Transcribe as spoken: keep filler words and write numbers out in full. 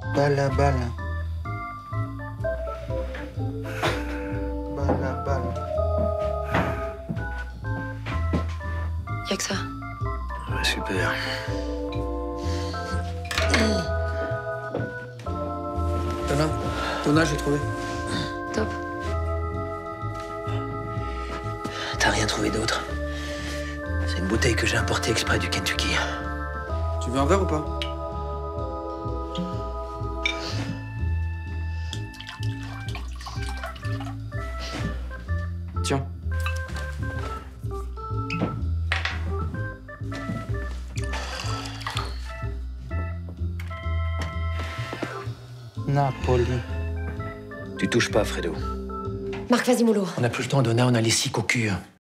Bala, bala. Bala, bala. Y'a que ça. Ouais, super. Donna, Donna, j'ai trouvé. Top. T'as rien trouvé d'autre? C'est une bouteille que j'ai importée exprès du Kentucky. Tu veux un verre ou pas? Tiens. Napoli. Tu touches pas, Fredo. Marc, vas-y, mollo. On n'a plus le temps, Donna, on a les six au cul.